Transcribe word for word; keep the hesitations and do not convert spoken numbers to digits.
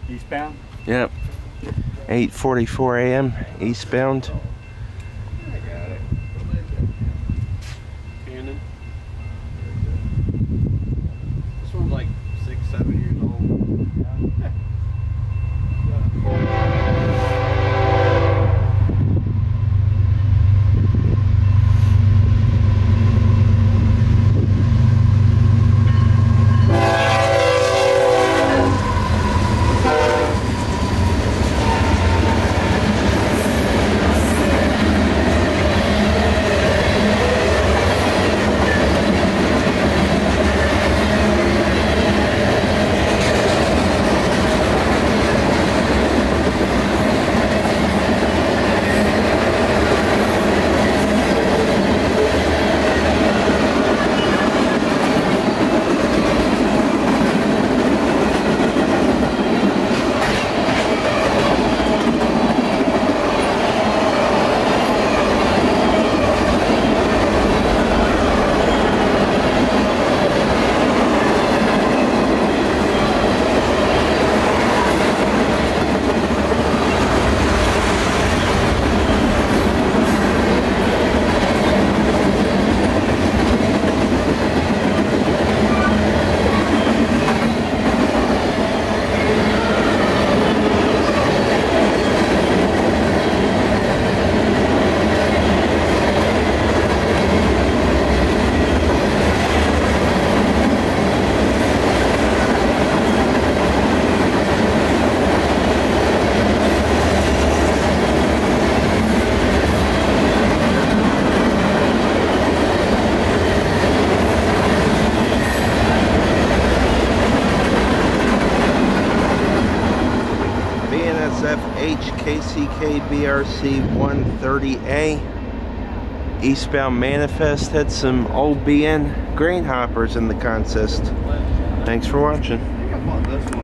Eastbound? Yep. eight forty-four A M eastbound. I got it. Cannon. This one's like six, seven years old. Bnsf H K C K B R C one thirty A eastbound manifest had some old B N grain hoppers in the consist. Thanks for watching.